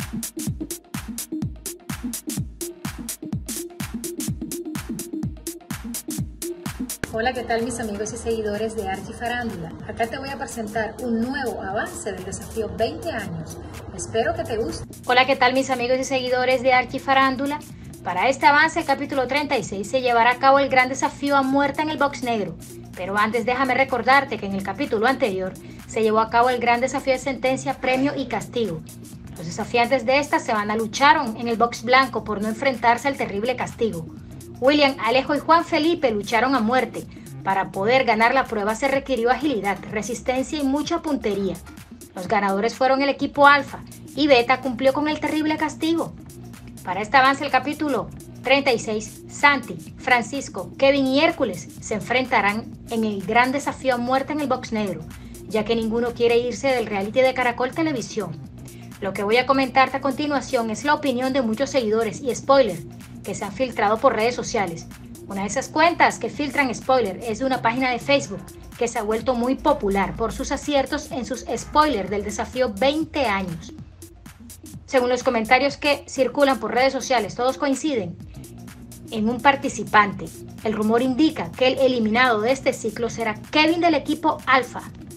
Hola, ¿qué tal mis amigos y seguidores de Archifarándula? Acá te voy a presentar un nuevo avance del desafío 20 años. Espero que te guste. Hola, ¿qué tal mis amigos y seguidores de Archifarándula? Para este avance, el capítulo 36, se llevará a cabo el gran desafío a muerte en el box negro. Pero antes déjame recordarte que en el capítulo anterior se llevó a cabo el gran desafío de sentencia, premio y castigo. Los desafiantes de esta semana lucharon en el box blanco por no enfrentarse al terrible castigo. William, Alejo y Juan Felipe lucharon a muerte. Para poder ganar la prueba se requirió agilidad, resistencia y mucha puntería. Los ganadores fueron el equipo Alfa y Beta cumplió con el terrible castigo. Para este avance el capítulo 36, Santi, Francisco, Kevin y Hércules se enfrentarán en el gran desafío a muerte en el box negro, ya que ninguno quiere irse del reality de Caracol Televisión. Lo que voy a comentarte a continuación es la opinión de muchos seguidores y spoilers que se han filtrado por redes sociales. Una de esas cuentas que filtran spoilers es de una página de Facebook que se ha vuelto muy popular por sus aciertos en sus spoilers del desafío 20 años. Según los comentarios que circulan por redes sociales, todos coinciden en un participante. El rumor indica que el eliminado de este ciclo será Kevin del equipo Alfa.